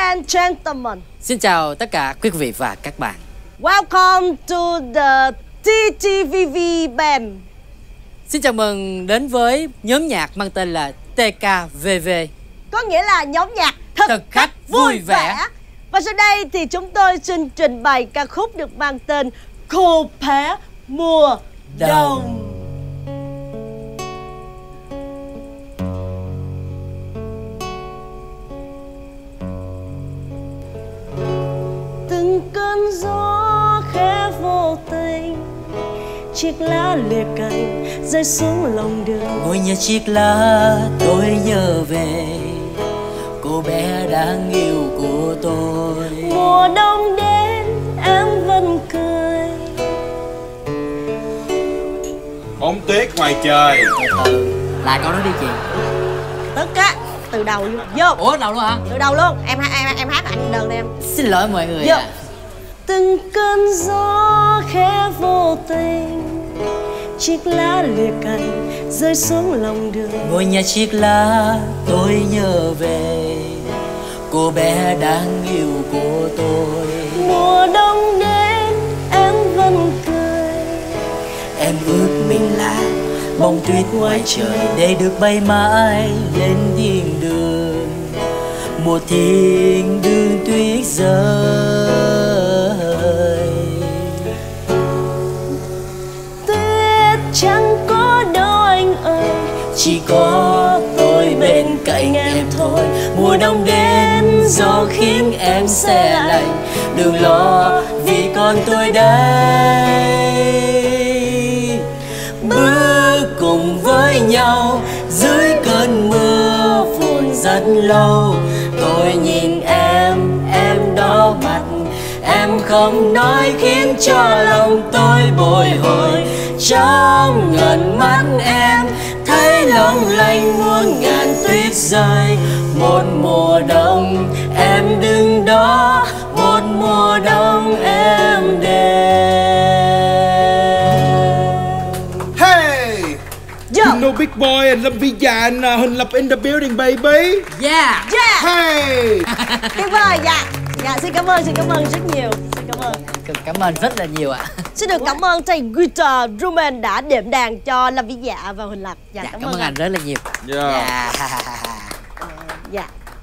and gentlemen. Xin chào tất cả quý vị và các bạn. Welcome to the TTVV Band. Xin chào mừng đến với nhóm nhạc mang tên là TKVV, có nghĩa là nhóm nhạc thực khách vui vẻ. Và sau đây thì chúng tôi xin trình bày ca khúc được mang tên Cô Bé Mùa Đông. Từng cơn gió khẽ vô tình, chiếc lá lìa cành rơi xuống lòng đường. Ngồi nhà chiếc lá tôi nhớ về cô bé đáng yêu của tôi. Mùa đông đến em vẫn cười. Bóng tuyết ngoài trời. Từ lại câu đó đi chị. Tức á, từ đầu vô. Ủa đầu luôn hả? Từ đầu luôn. Em hát anh đơn đi em. Xin lỗi mọi người. Từng cơn gió khẽ vô tình, chiếc lá lìa cành rơi xuống lòng đường. Ngồi nhà chiếc lá tôi nhớ về cô bé đáng yêu của tôi. Mùa đông đến em vẫn cười. Em ước mình là bông tuyết ngoài trời để được bay mãi lên thiên đường. Một thiên đường tuyết rơi, tuyết chẳng có đâu anh ơi, chỉ có tôi bên cạnh em thôi. Mùa đông đến gió khiến em se lạnh, đừng lo vì con tôi đây. Bước cùng với nhau dưới cơn mưa phùn rất lâu. Tôi nhìn em đỏ mặt, em không nói khiến cho lòng tôi bồi hồi. Trong ngần mắt em thấy long lanh muôn ngàn tuyết rơi. Một mùa đông em đứng đó, một mùa đông em đến. Hey! Yo. You know Big Boy and Lâm Vy Dạ and Huỳnh Lập in the building baby. Yeah. Yeah. Hey! Tuyệt vời. Dạ. Dạ xin cảm ơn rất nhiều. Xin cảm ơn. Cảm ơn rất là nhiều ạ. Xin được cảm ơn thầy guitar Roman đã đệm đàn cho Lâm Vy Dạ và Huỳnh Lập. Dạ, Cảm ơn anh rất là nhiều. Yeah. Dạ.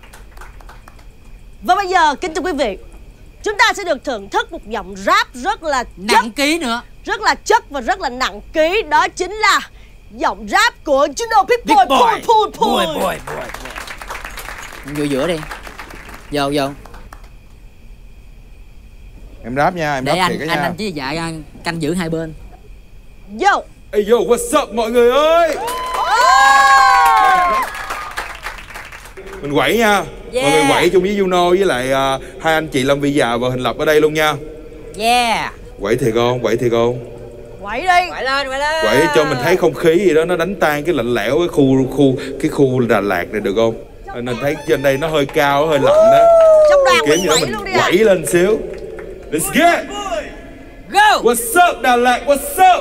Và bây giờ kính thưa quý vị, chúng ta sẽ được thưởng thức một giọng rap rất là Nặng ký nữa, rất là chất và rất là nặng ký. Đó chính là giọng rap của Juno Big Boy. Boy. Vô giữa đi. Vô. Em rap nha, em để rap thiệt nha. anh với dạ canh giữ hai bên. Yo. Hey yo, what's up mọi người ơi. Mình quẩy nha. Mọi người quẩy chung với Juno với lại hai anh chị Lâm Vy Dạ và Huỳnh Lập ở đây luôn nha. Yeah. Quẩy thiệt không? Quẩy đi. Quẩy lên. Quẩy cho mình thấy không khí gì đó, nó đánh tan cái lạnh lẽo cái khu Đà Lạt này được không? Nên thấy trên đây nó hơi cao, hơi lạnh đó. Trong đoàn Kiểu như đó quẩy mình luôn đi quẩy lên xíu. Let's get. Go. What's up Đà Lạt, what's up?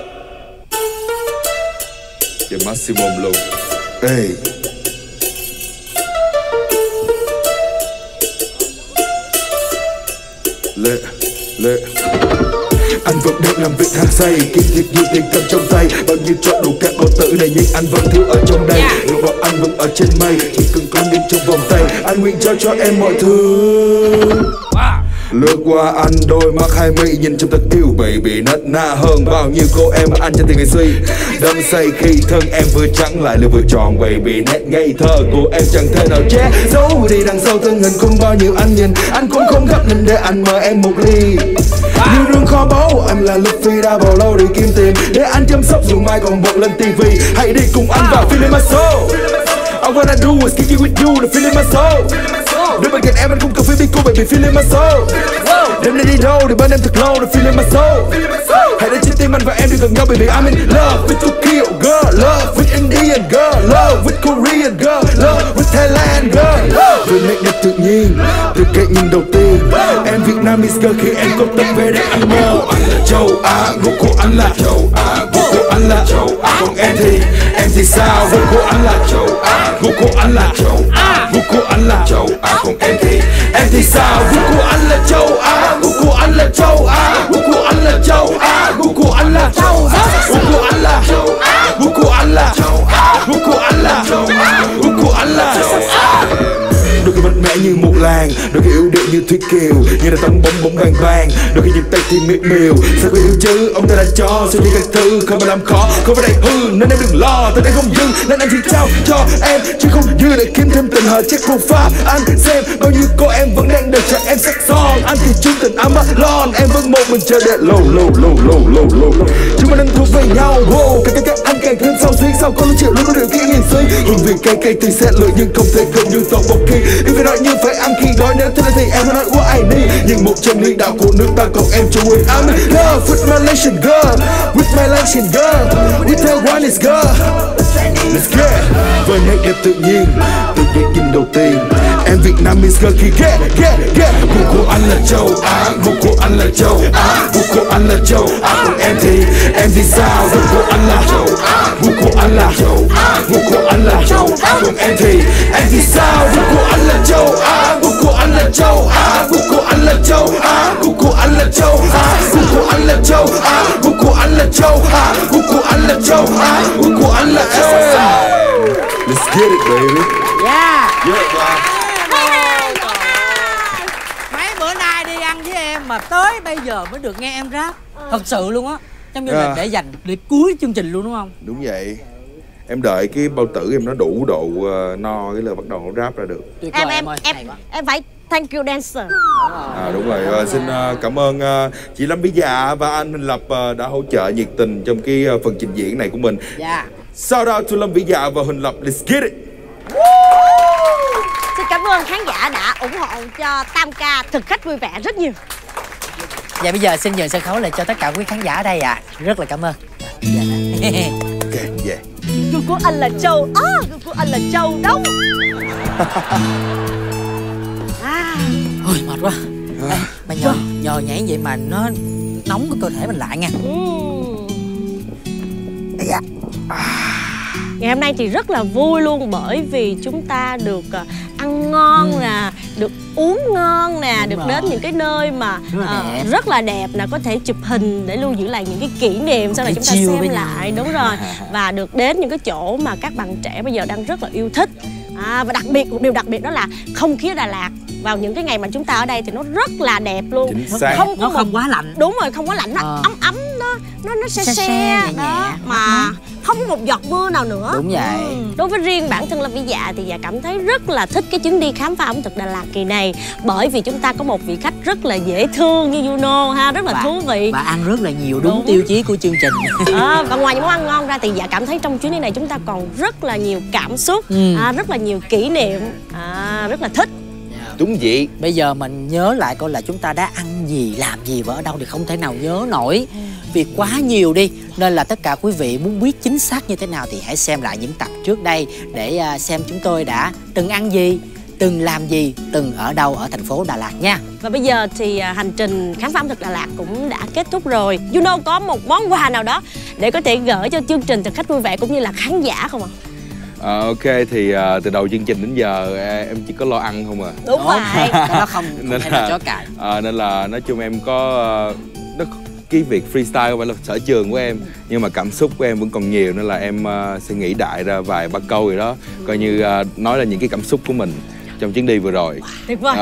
Chơi maximum luôn. Hey. Lệ anh vẫn đang làm việc hăng say, kiếm thiệt nhiều tiền cầm trong tay, bao nhiêu trọn đủ các bao tử này nhưng anh vẫn thiếu ở trong đây. Rồi bảo anh vẫn ở trên mây, chỉ cần con đêm trong vòng tay, anh nguyện trao cho em mọi thứ. Lướt qua anh đôi mắt hai mi nhìn trong thật yêu baby, nết na hơn bao nhiêu cô em mà anh chẳng từng ngày suy. Đâm say khi thân em vừa trắng lại vừa tròn baby, nét ngây thơ của em chẳng thể nào che giấu đi đằng sau thân hình không bao nhiêu anh nhìn. Anh cũng không gấp nên để anh mời em một ly. Như rương kho báu em là Luffy đã bao lâu để kiếm tiền, để anh chăm sóc dù mai còn bật lên tivi. Hãy đi cùng anh vào feeling my soul. All what I do is kick it with you, the feeling my soul. Nếu bên cạnh em anh không cần phải biết cô baby feeling my soul. Đêm nay đi đâu thì bên em thật lâu, the feeling my soul. Hãy đến trên tim anh và em đi gần nhau baby, I'm in love with Tokyo girl, love with Indian girl, love with Korean girl, love with Thailand girl. Với nét đẹp tự nhiên, từ cái nhìn đầu tiên, em Vietnamese girl khi em có tập về để ăn mơ. Châu Á, gu của anh là châu Á, gu của anh là châu Á, còn em thì sao? Gu của anh là châu Á, gu của anh là châu Á, gu của anh là châu Á, còn em thì thì sao? Gu của anh là châu Á, gu của anh là châu Á, gu của anh là châu Á, gu của anh là châu Á, gu của anh là châu Á, gu của anh là châu Á, gu của anh là châu Á, gu của anh là châu Á. Đôi khi mạnh mẽ như một làng, đôi khi yếu điệu như Thúy Kiều, như là tông bóng bóng vàng vàng, đôi khi những tay thì miệt miều. Sao có yêu chứ, ông ta đã cho suy nghĩ các thứ không phải làm khó, không phải đầy hư nên em đừng lo. Từ đây không dừng nên anh chỉ trao cho em, chứ không như để kiếm thêm tình hờ check profile. Anh xem bao nhiêu cô em vẫn đang đợi chờ em sắc son, anh thì chung tình I'm alone, em vẫn một mình chờ đợi lâu. Chúng mình đang thuộc về nhau, wow. Các anh càng thêm sao xuyên, sao có lúc chịu lúc điều kiện nghiền suy. Hương vị cay thì sẽ lựa nhưng không thể không như tàu bọc kỳ. Em phải nói như phải ăn khi đói, nếu thế này thì em nói what I need. Nhưng một chân lý đạo của nước ta còn em cho quên. I'm in love with my Malaysian girl, with my Malaysian girl, with her one is girl. Let's get với nét đẹp tự nhiên, từ cái nhìn đầu tiên. Em Việt Nam is girl khi get. Gu của anh là châu Á, gu của anh là châu Á, gu của anh là châu Á. Còn em thì sao? Gu của anh là châu Á, gu của anh là châu Á, gu của anh là châu Á. Còn em thì sao? Gu của anh là châu Á, gu của anh là châu Á, gu của anh là châu Á, gu của anh là châu Á, gu của anh là châu Á, gu của anh là châu Á, gu của anh là châu Á, gu của anh là em. Let's get it baby. Yeah. Yeah. Mấy bữa nay đi ăn với em mà tới bây giờ mới được nghe em rap. Thật sự luôn á. Giống như là để dành để cuối chương trình luôn đúng không? Đúng vậy. Em đợi cái bao tử em nó đủ độ no cái là bắt đầu nó rap ra được. Tuyệt vời em ơi. Em phải thank you dancer. Đúng rồi. Xin cảm ơn chị Lâm Vĩ Dạ và anh Minh Lập đã hỗ trợ nhiệt tình trong cái phần trình diễn này của mình. Dạ. Shout out to Lâm Vĩ Dạ và Huỳnh Lập. Let's get it. Xin cảm ơn khán giả đã ủng hộ cho Tam Ca thực khách vui vẻ rất nhiều. Và bây giờ xin nhường sân khấu lại cho tất cả quý khán giả ở đây ạ. Rất là cảm ơn. Ok, yeah. Gu của anh là châu Á, gu của anh là châu Đông. Ôi mệt quá. Ê, mà nhờ nhảy vậy mà nó nóng cái cơ thể mình lại nha. Ngày hôm nay thì rất là vui luôn, bởi vì chúng ta được ăn ngon nè, được uống ngon nè, Đúng được rồi. đến những cái nơi mà rất là đẹp nè, có thể chụp hình để lưu giữ lại những cái kỷ niệm sau này chúng ta xem lại. Đúng rồi. Và được đến những cái chỗ mà các bạn trẻ bây giờ đang rất là yêu thích. Và đặc biệt, một điều đặc biệt đó là không khí Đà Lạt vào những cái ngày mà chúng ta ở đây thì nó rất là đẹp luôn. Chính xác. Nó không quá lạnh. Đúng rồi, không quá lạnh, nó ấm nó se nhẹ đó, mà không có một giọt mưa nào nữa. Đúng vậy. Đối với riêng bản thân Lâm Vĩ Dạ thì Dạ cảm thấy rất là thích cái chuyến đi khám phá ẩm thực Đà Lạt kỳ này, bởi vì chúng ta có một vị khách rất là dễ thương như Juno ha, rất là thú vị và ăn rất là nhiều đúng tiêu chí của chương trình. Và ngoài những món ăn ngon ra thì Dạ cảm thấy trong chuyến đi này chúng ta còn rất là nhiều cảm xúc, rất là nhiều kỷ niệm, rất là thích. Đúng vậy. Bây giờ mình nhớ lại coi là chúng ta đã ăn gì, làm gì và ở đâu thì không thể nào nhớ nổi. Vì quá nhiều đi. Nên là tất cả quý vị muốn biết chính xác như thế nào thì hãy xem lại những tập trước đây để xem chúng tôi đã từng ăn gì, từng làm gì, từng ở đâu ở thành phố Đà Lạt nha. Và bây giờ thì hành trình khám phá ẩm thực Đà Lạt cũng đã kết thúc rồi. Juno có một món quà nào đó để có thể gửi cho chương trình thực khách vui vẻ cũng như là khán giả không ạ? Ok thì từ đầu chương trình đến giờ em chỉ có lo ăn không à. Đúng vậy. Nó không nên thể là nào chó cãi. nên là nói chung em có cái việc freestyle không phải là sở trường của em, nhưng mà cảm xúc của em vẫn còn nhiều nên là em sẽ nghĩ đại ra vài ba câu gì đó, coi như nói là những cái cảm xúc của mình trong chuyến đi vừa rồi. Tuyệt vời.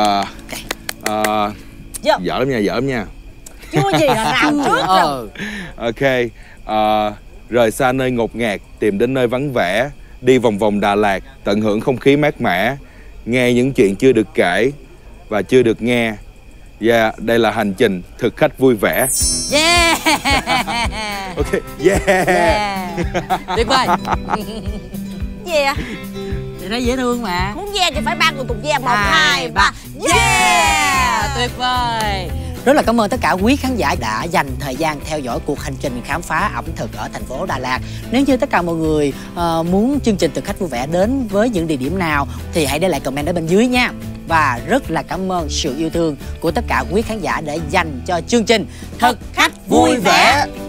Dở lắm nha. Chưa gì là làm trước rồi. Ok. Rời xa nơi ngột ngạt, tìm đến nơi vắng vẻ, đi vòng vòng Đà Lạt, tận hưởng không khí mát mẻ, nghe những chuyện chưa được kể và chưa được nghe. Đây là hành trình thực khách vui vẻ. Ok, Tuyệt vời. Gì ạ? Thì thấy dễ thương mà. Muốn thì phải ba người cùng 1, 2, 3. Tuyệt vời. Rất là cảm ơn tất cả quý khán giả đã dành thời gian theo dõi cuộc hành trình khám phá ẩm thực ở thành phố Đà Lạt. Nếu như tất cả mọi người muốn chương trình thực khách vui vẻ đến với những địa điểm nào thì hãy để lại comment ở bên dưới nha. Và rất là cảm ơn sự yêu thương của tất cả quý khán giả để dành cho chương trình Thực khách vui vẻ.